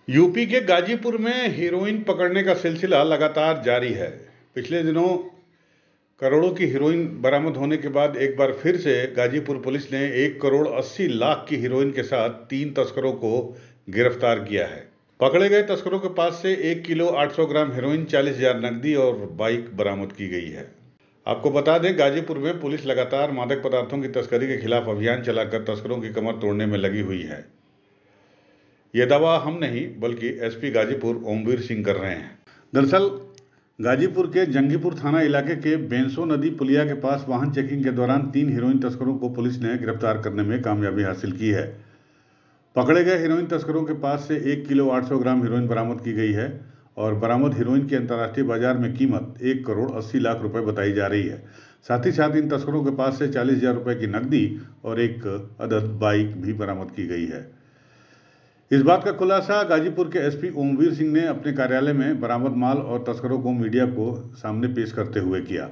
UP के गाजीपुर में heroine पकड़ने का सिलसिला लगातार जारी है। पिछले दिनों करोड़ों की हीरोइन बरामद होने के बाद एक बार फिर से गाजीपुर पुलिस ने 1,80,00,000 की हीरोइन के साथ 3 तस्करों को गिरफ्तार किया है। पकड़े गए तस्करों के पास से 1 किलो 800 ग्राम हीरोइन, 40,000 नकदी और बाइक बरामद की गई है। आपको बता दें, गाजीपुर में पुलिस लगातार मादक पदार्थों की तस्करी के खिलाफ अभियान चलाकर तस्करों की कमर तोड़ने में लगी हुई है। यह दावा हम नहीं बल्कि एसपी गाजीपुर ओमवीर सिंह कर रहे हैं। दरअसल गाजीपुर के जंगीपुर थाना इलाके के बेंसो नदी पुलिया के पास वाहन चेकिंग के दौरान 3 हीरोइन तस्करों को पुलिस ने गिरफ्तार करने में कामयाबी हासिल की है। पकड़े गए हीरोइन तस्करों के पास से 1 किलो 800 ग्राम हीरोइन बरामद की गई है और बरामद हीरोइन की अंतर्राष्ट्रीय बाजार में कीमत 1,80,00,000 रुपए बताई जा रही है। साथ ही साथ इन तस्करों के पास से 40,000 रुपए की नकदी और एक अदद बाइक भी बरामद की गई है। इस बात का खुलासा गाजीपुर के एसपी ओमवीर सिंह ने अपने कार्यालय में बरामद माल और तस्करों को मीडिया को सामने पेश करते हुए किया।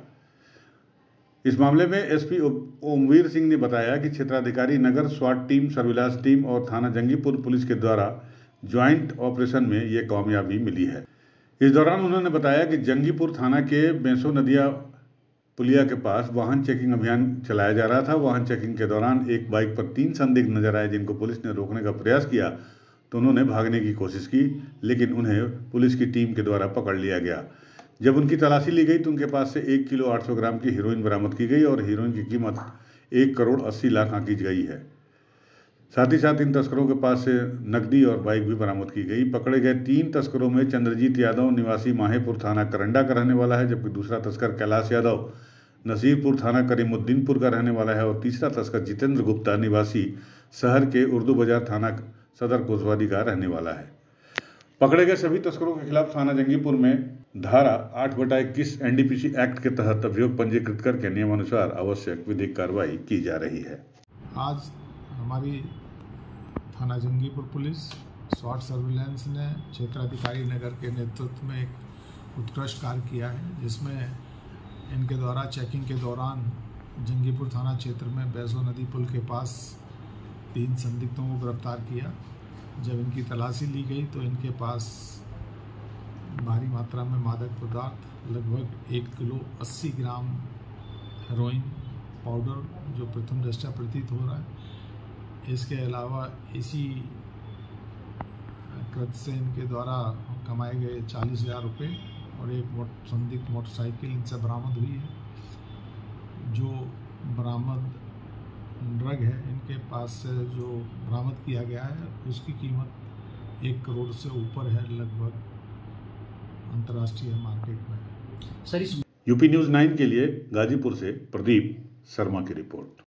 इस मामले में एसपी ओमवीर सिंह ने बताया कि क्षेत्राधिकारी नगर, स्वाट टीम, सर्विलांस टीम और थाना जंगीपुर पुलिस के द्वारा ज्वाइंट ऑपरेशन में ये कामयाबी मिली है। इस दौरान उन्होंने बताया कि जंगीपुर थाना के बेंसो नदिया पुलिया के पास वाहन चेकिंग अभियान चलाया जा रहा था। वाहन चेकिंग के दौरान एक बाइक पर 3 संदिग्ध नजर आए, जिनको पुलिस ने रोकने का प्रयास किया तो उन्होंने भागने की कोशिश की, लेकिन उन्हें पुलिस की टीम के द्वारा पकड़ लिया गया। जब उनकी तलाशी ली गई तो उनके पास से 1 किलो 800 ग्राम की हीरोइन बरामद की गई और हीरोइन की कीमत 1,80,00,000 आंकी गई है। साथ ही साथ इन तस्करों के पास से नकदी और बाइक भी बरामद की गई। पकड़े गए 3 तस्करों में चंद्रजीत यादव निवासी माहेपुर थाना करंडा का रहने वाला है, जबकि दूसरा तस्कर कैलाश यादव नसीरपुर थाना करीमुद्दीनपुर का रहने वाला है और तीसरा तस्कर जितेंद्र गुप्ता निवासी शहर के उर्दू बाजार थाना सदर कोतवाली का रहने वाला है। पकड़े गए सभी तस्करों के खिलाफ थाना जंगीपुर में धारा 8/21 एनडीपीसी एक्ट के तहत अभियोग पंजीकृत करके नियमानुसार आवश्यक विधिक कार्रवाई की जा रही है। आज हमारी थाना जंगीपुर पुलिस स्वाट सर्विलांस ने क्षेत्राधिकारी नगर के नेतृत्व में एक उत्कृष्ट कार्य किया है, जिसमें इनके द्वारा चेकिंग के दौरान जंगीपुर थाना क्षेत्र में बेंसो नदी पुल के पास 3 संदिग्धों को गिरफ्तार किया। जब इनकी तलाशी ली गई तो इनके पास भारी मात्रा में मादक पदार्थ लगभग 1 किलो 80 ग्राम हेरोइन पाउडर, जो प्रथम दृष्टया प्रतीत हो रहा है। इसके अलावा इसी कृत्य से इनके द्वारा कमाए गए 40,000 रुपये और एक संदिग्ध मोटरसाइकिल इनसे बरामद हुई है। जो बरामद ड्रग है इनके पास से जो बरामद किया गया है उसकी कीमत 1 करोड़ से ऊपर है लगभग अंतर्राष्ट्रीय मार्केट में। यूपी न्यूज़ 9 के लिए गाजीपुर से प्रदीप शर्मा की रिपोर्ट।